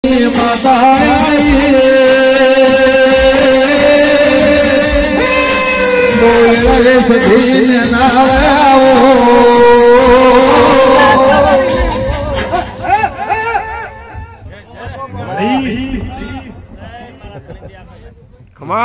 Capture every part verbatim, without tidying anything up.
माता सदीन खमा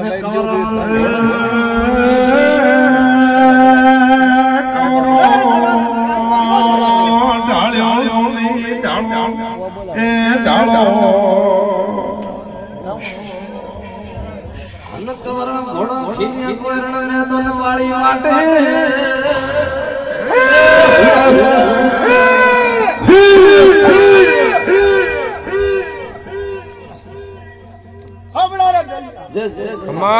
घोड़ा खीलिया कोई रण में तो वाली वाटे जय जय खमा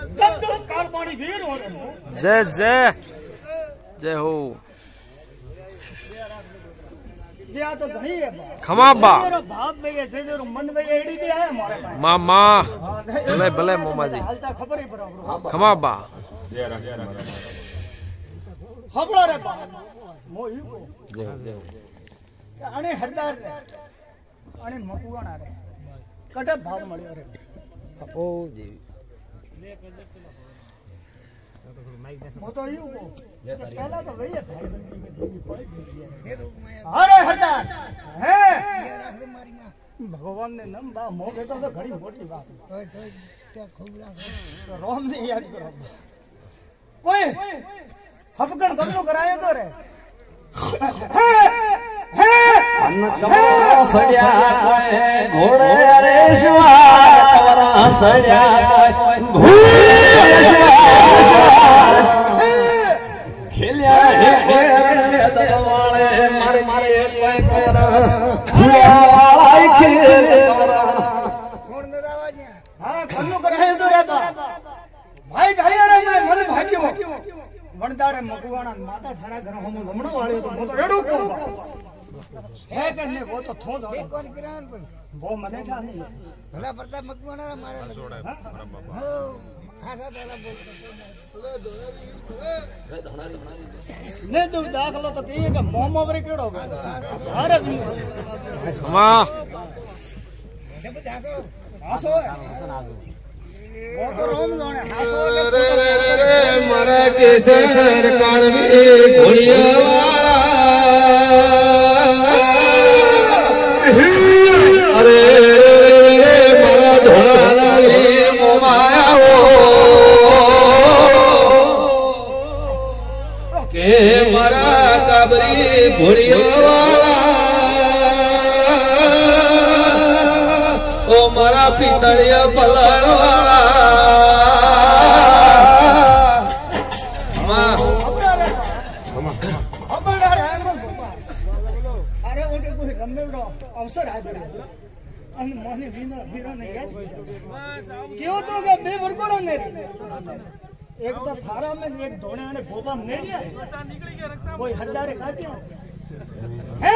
जय जय जय हो तो खमा बा भाव में ये जो मन में एड़ी दे है हमारे पास मामा भले भले मोमा जी हालता खबर ही बराबर खमा बा खबड़ा रे बा मोही को जय जय अने हरदार रे अने मकुवाना रे कटे भाव मळ्यो रे ओ जी मो तो यू को पहला तो वही है अरे हरदार है भगवान ने नम बा मो बेटा तो घड़ी मोटी बात रोम ने याद करो कोई हफगण बदलो करायो तो रे अन्न कमरा सड़िया कोई घोड़े रे सवार कमरा सड़िया कोई घोड़े सवार खेलिया हे रे दलवाले मारे मारे कोई कोरा खुआला खेल कमरा कौन ने रावाजिया हां कन्नो करायो तो रे बा भाई भाई रे मैं मन भाग्यो वणदाड़े मगवाणा माता थारा घर हम लमणो वाले तो मो तो एडो को है कने वो तो थो दो कौन किरान पर वो मने था नहीं भला प्रताप मगवाणा मारे हां आधा दाला बोल ने तू दाखलो तो कहिए कि मोमो वरे केड़ो गयो अरे खमा आसो रे रे रे मरा के सर कानवी घोड़िया अरे रे मरा धोड़ा लागी मोमाया हो के मरा काबरी घोड़िया ओ मरा पितड़िया पलर वाला अवसर हाजिर अन मोने वीणा वीणा ने याद क्यों तो के बे वर्गोड़ा ने एक तो थारा में एक धोने ने बोबा ने लिया कोई हजारे काटिया हे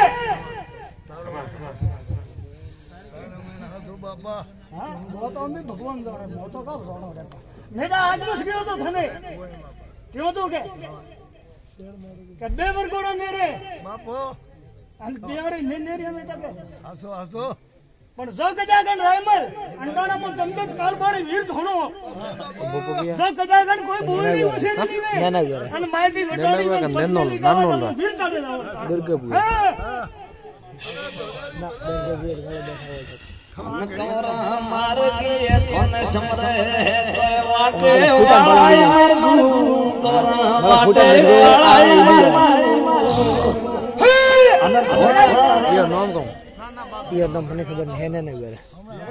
तो बाबा हां वो तो हम भगवान जाने मो तो का रोनो रे मेरा आज बस गयो तो थने क्यों तो के के बे वर्गोड़ा ने रे बापो अंत देवरे नेनेरिया में तक आसो आसो पण जो गजागण रायमल अंडाना मो जमदत कालबाणी वीर धोनो जो गजागण कोई बोलनी उसे नहीं वे ना ना अन मायदी वटाड़ी में नन्नो नन्नो वीर चले जाओ दुर्गा पूजा ना दुर्गा वीर कमरा मार के कोन समरे तो वाटे वाला यार गुरु कमरा वाटे वाला यार ये नाम कौन ये नाम ने खबर है ना नहीं गरे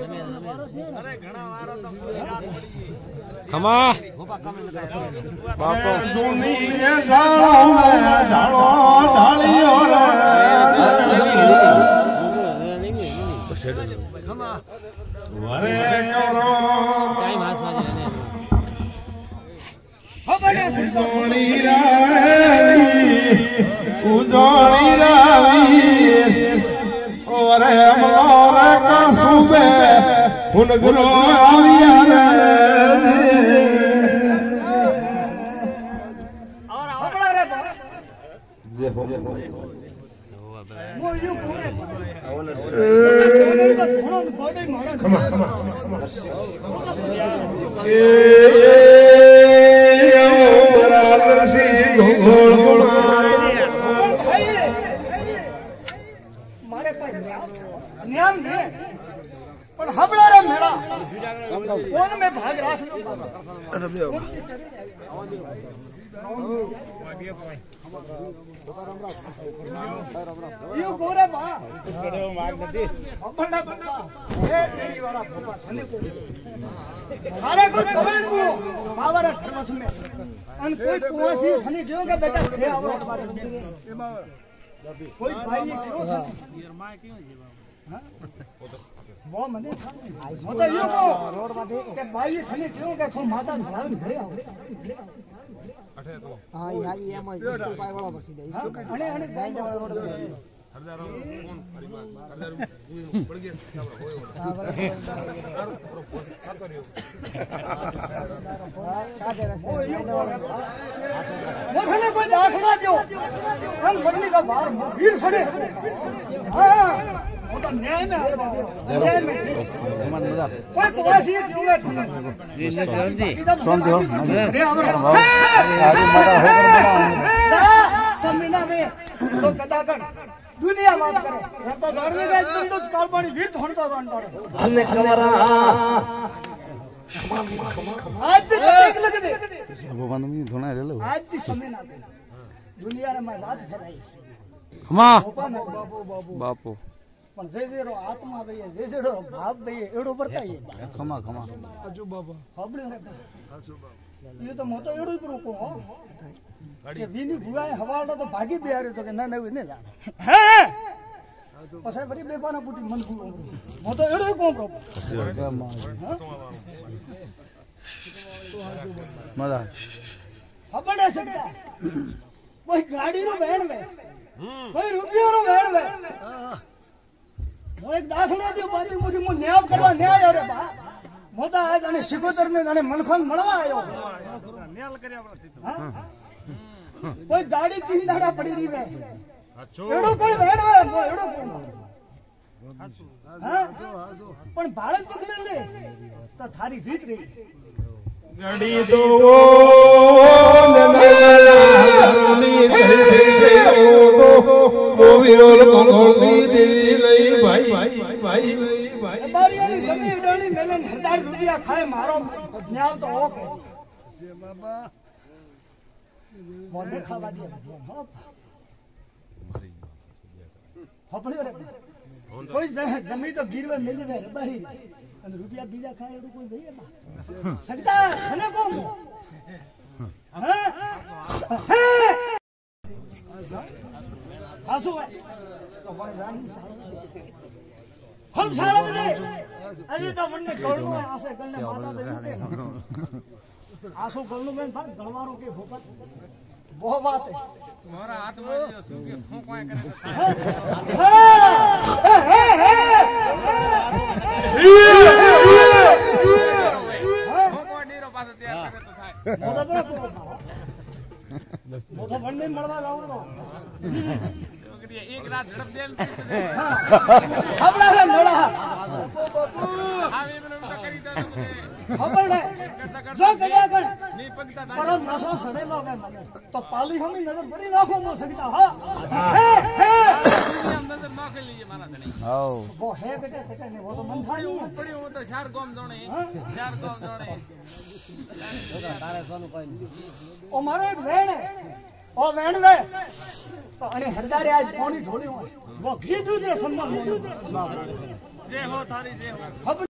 खमा बापो सुनी रे जानो में ढालो ढालियो रे खमा वरे करो काई भाष में ने हो बड़े सुनी रे उजोनी रावी ओरे मोरे का सुबे हुन गुरो आविया रे और हबड़ा रे जे हो वो यू पूरे ઘણો બડે મારા એ બરાબર છે ગોળ ગોળ મારે પાસે ન્યામ ને પણ હબળારા મેળા કોણ મે ભાગ રાખ્યો यो गोरे बा कड़ो माग नदी बड़ा बड़ा ए मेरी वाला फुफा थने को सारे को कमेंट को पावर थर्मस में अन कोई कुआसी थने गयो के बेटा थे आवो कोई भाई ने क्यों यार मां क्यों जीवा हां वो मने वो तो यो को रोड माथे के भाई थने क्यों के थो माता भराव घरे आओ अठे तो हां यहाँ की एम स्कूल पाए वाला बसी दे इसको अने अने बैंक वाला रोड हरदारो कौन परिवार हरदारो पड़ गया होए हां कर करियो साथे रास्ते वो थने कोई दाखला दो हम बदली का बाहर वीर सड़े हां वो तो न्याय में न्याय में कोई कुआसी क्यों है जी जी सुन दो अरे आगे माता हो समीना में तो कदाकन दुनिया माफ करे ये तो जाने का तुम तो कालपानी वीर थोन तो गान पड़े हमने कमरा आज तक देख लगे दे वो बंद में धोना है लो आज की समीना में दुनिया रे मैं बात फैलाई खमा बापू बापू बापू पण जे जे रो आत्मा भई जे जे रो भाव भई एडो बरताई खमा खमा आजू बाबा हबड़े रे आजू बाबा ये तो मोतो एडो ही रोको हो के बीनी बुआए हवाड़ा तो भागी बिहारे तो के ना ने ने जाने हैं पछे बड़ी बेपाना पुटी मन भूलो मोतो एडो ही कोम रो मजा हबड़े सकता कोई गाड़ी रो बैण वे कोई रुपया रो बैण वे मो एक दाखला दियो बाती मुझे मु न्याय करवा न्याय रे बा मोता आज अने सिकोतर ने अने मनखन मळवा आयो न्याय करया हां कोई गाड़ी तीन दाड़ा पड़ी रही वे एडो कोई बैण वे मो एडो कोण हां पण भारत पकड़े ले तो थारी जीत रही गाड़ी दो ननानी ओ ओ विरोल कोंगोली दी लई भाई भाई भाई तारी वाली जमीन डाली मैंने हजार रुपया खाए मारो न्याय तो हो के बाबा मोने खावा दिया हां हपड़ी रे कोई जमीन तो गिरवे मिली वे बारी અને રૂપિયા બીજા ખાય એડું કોઈ ભઈએ બા સગતા મને કોમ હા આસુ તો પણ જાન हम सारा दे अजी तो मन्ने गळनो आसे गळने माता दे आसु गळनो में भाग गळवारो के भोपत वो बात है मारा हाथ में जो सुके ठोकवाए करे ठोकवा डेरो पास तैयार करे तो थाय मोटा बड़ा मोटा बनने मळवा लाऊ तो एक रात झड़प देल हबला रे मोड़ा आवे में तो करी दे हबल रे जो करिया कर नी पगता था पर नशा सड़े लो मैं मने तो पाली हमी नजर बड़ी नाखो मो सकता हां हे हे हम नजर ना के लिए मारा नहीं आओ वो है बेटा बेटा ने वो तो मन था नहीं पड़ी वो तो चार गोम जोणे चार गोम जोणे तारे सोनु कोई ओ मारो एक वेण है ओ वेण वे तो अने हरदारे आज पानी ढोली वो घी दूध रे सम्मान जय हो थारी जय हो